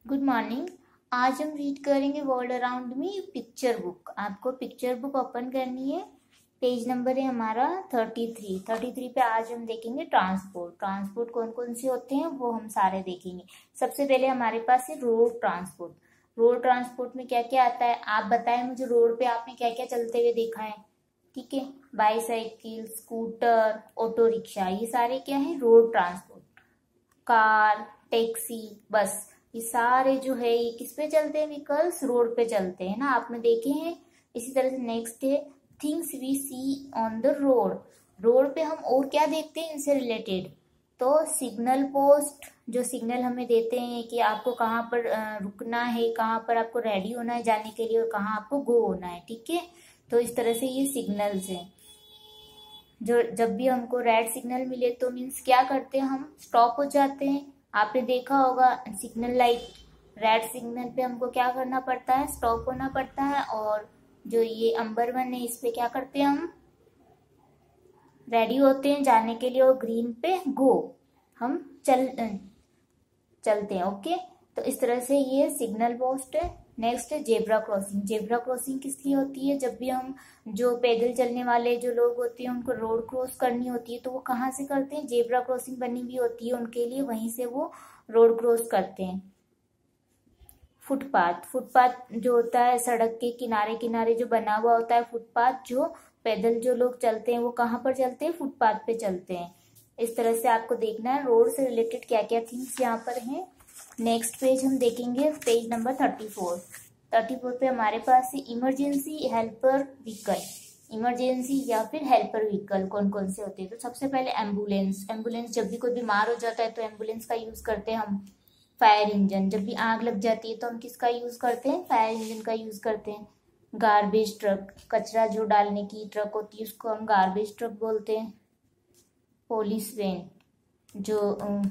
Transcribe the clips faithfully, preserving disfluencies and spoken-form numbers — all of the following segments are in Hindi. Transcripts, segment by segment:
Good morning. आज हम रीड करेंगे world around me picture book. आपको पिक्चर बुक ओपन करनी है। पेज नंबर है हमारा थर्टी थ्री। थर्टी थ्री पे आज हम देखेंगे ट्रांसपोर्ट। ट्रांसपोर्ट कौन कौन से होते हैं वो हम सारे देखेंगे। सबसे पहले हमारे पास है रोड ट्रांसपोर्ट। रोड ट्रांसपोर्ट में क्या क्या आता है आप बताएं मुझे। रोड पे आपने क्या क्या चलते हुए देखा है? ठीक है, बाईसाइकिल, स्कूटर, ऑटो रिक्शा, ये सारे क्या है रोड ट्रांसपोर्ट। कार, टैक्सी, बस, ये सारे जो है ये किस पे चलते हैं? व्हीकल्स रोड पे चलते हैं ना, आपने देखे हैं। इसी तरह से नेक्स्ट है things we see on the road. Road पे हम और क्या देखते हैं इनसे रिलेटेड? तो सिग्नल पोस्ट, जो सिग्नल हमें देते हैं कि आपको कहाँ पर रुकना है, कहाँ पर आपको रेडी होना है जाने के लिए और कहाँ आपको गो होना है। ठीक है, तो इस तरह से ये सिग्नल्स हैं। जो जब भी हमको रेड सिग्नल मिले तो मीन्स क्या करते हैं, हम स्टॉप हो जाते हैं। आपने देखा होगा सिग्नल लाइट, रेड सिग्नल पे हमको क्या करना पड़ता है? स्टॉप होना पड़ता है। और जो ये अंबर वन है इस पे क्या करते हैं? हम रेडी होते हैं जाने के लिए और ग्रीन पे गो, हम चल चलते हैं। ओके, तो इस तरह से ये सिग्नल पोस्ट है। नेक्स्ट है जेब्रा क्रॉसिंग। जेब्रा क्रॉसिंग किस लिए होती है? जब भी हम जो पैदल चलने वाले जो लोग होते हैं उनको रोड क्रॉस करनी होती है तो वो कहाँ से करते हैं? जेब्रा क्रॉसिंग बनी हुई होती है उनके लिए, वहीं से वो रोड क्रॉस करते हैं। फुटपाथ, फुटपाथ जो होता है सड़क के किनारे किनारे जो बना हुआ होता है फुटपाथ, जो पैदल जो लोग चलते हैं वो कहाँ पर चलते हैं? फुटपाथ पे चलते हैं। इस तरह से आपको देखना है रोड से रिलेटेड क्या क्या थिंग्स यहाँ पर हैं। नेक्स्ट पेज हम देखेंगे, page number thirty four. Thirty four पे हमारे पास है इमरजेंसी हेल्पर व्हीकल। इमरजेंसी या फिर हेल्पर व्हीकल कौन कौन से होते हैं? तो सबसे पहले एम्बुलेंस। एम्बुलेंस, जब भी कोई बीमार हो जाता है तो एम्बुलेंस का यूज करते हैं हम। फायर इंजन, जब भी आग लग जाती है तो हम किसका यूज करते हैं? फायर इंजन का यूज करते हैं। गार्बेज ट्रक, कचरा जो डालने की ट्रक होती है उसको हम गार्बेज ट्रक बोलते हैं। पुलिस वैन, जो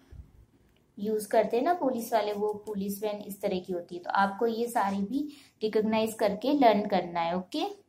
यूज करते हैं ना पुलिस वाले, वो पुलिस वैन इस तरह की होती है। तो आपको ये सारी भी रिकॉग्नाइज करके लर्न करना है। ओके।